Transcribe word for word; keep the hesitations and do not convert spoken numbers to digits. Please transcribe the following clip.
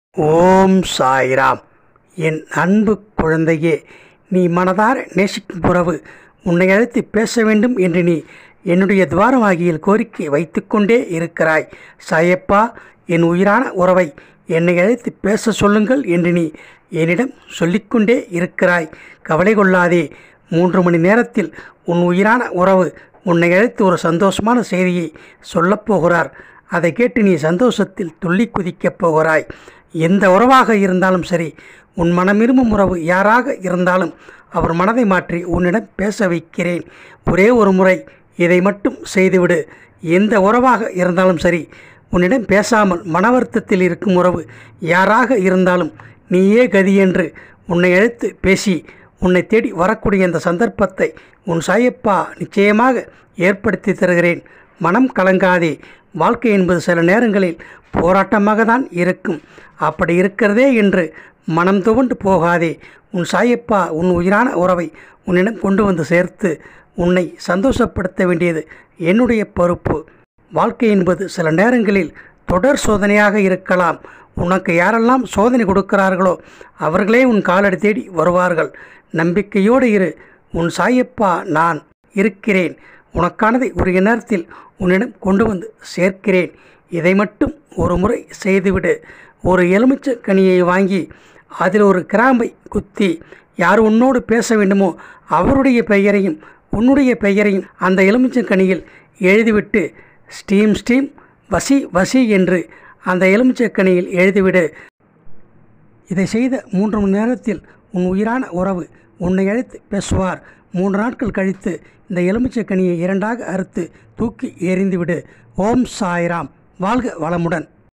ஓம் சாய்ராம். என் அன்பு குழந்தையே, நீ மனதார நேசிக்கும் உறவு உன்னை அழைத்து பேச வேண்டும் என்று நீ என்னுடைய துவாரவாகியில் கோரிக்கை வைத்து கொண்டே இருக்கிறாய். சாயப்பா, என் உயிரான உறவை என்னை அழைத்து பேச சொல்லுங்கள் என்று நீ என்னிடம் சொல்லிக்கொண்டே இருக்கிறாய். கவலை கொள்ளாதே. மூன்று மணி நேரத்தில் உன் உயிரான உறவு உன்னை அழைத்து ஒரு சந்தோஷமான செய்தியை சொல்லப்போகிறார். அதை கேட்டு நீ சந்தோஷத்தில் துள்ளி குதிக்கப் போகிறாய். எந்த உறவாக இருந்தாலும் சரி, உன் மனம் விரும்பும் உறவு யாராக இருந்தாலும் அவர் மனதை மாற்றி உன்னிடம் பேச வைக்கிறேன். ஒரே ஒரு முறை இதை மட்டும் செய்துவிடு. எந்த உறவாக இருந்தாலும் சரி, உன்னிடம் பேசாமல் மன வருத்தத்தில் இருக்கும் உறவு யாராக இருந்தாலும் நீயே கதி என்று உன்னை அழைத்து பேசி உன்னை தேடி வரக்கூடிய இந்த சந்தர்ப்பத்தை உன் சாயப்பா நிச்சயமாக ஏற்படுத்தி தருகிறேன். மனம் கலங்காதே. வாழ்க்கை என்பது சில நேரங்களில் போராட்டமாக தான் இருக்கும். அப்படி இருக்கிறதே என்று மனம் துவண்டு போகாதே. உன் சாயப்பா உன் உயிரான உறவை உன்னிடம் கொண்டு வந்து சேர்த்து உன்னை சந்தோஷப்படுத்த வேண்டியது என்னுடைய பொறுப்பு. வாழ்க்கை என்பது சில நேரங்களில் தொடர் சோதனையாக இருக்கலாம். உனக்கு யாரெல்லாம் சோதனை கொடுக்கிறார்களோ அவர்களே உன் காலடி தேடி வருவார்கள். நம்பிக்கையோடு இரு. உன் சாயப்பா நான் இருக்கிறேன். உனக்கானதை உரிய நேரத்தில் உன்னிடம் கொண்டு வந்து சேர்க்கிறேன். இதை மட்டும் ஒரு முறை செய்துவிடு. ஒரு எலுமிச்சை கனியை வாங்கி அதில் ஒரு கிராம்பை குத்தி யார் உன்னோடு பேச வேண்டுமோ அவருடைய பெயரையும் உன்னுடைய பெயரையும் அந்த எலுமிச்சை கனியில் எழுதிவிட்டு ஸ்டீம் ஸ்டீம் வசி வசி என்று அந்த எலுமிச்சை கனியில் எழுதிவிடு. இதை செய்த மூன்று மணி நேரத்தில் உன் உயிரான உறவு உன்னை அழைத்து பேசுவார். மூன்று நாட்கள் கழித்து இந்த எலுமிச்சை கனியை இரண்டாக அறுத்து தூக்கி எறிந்துவிடு. ஓம் சாய்ராம். வாழ்க வளமுடன்.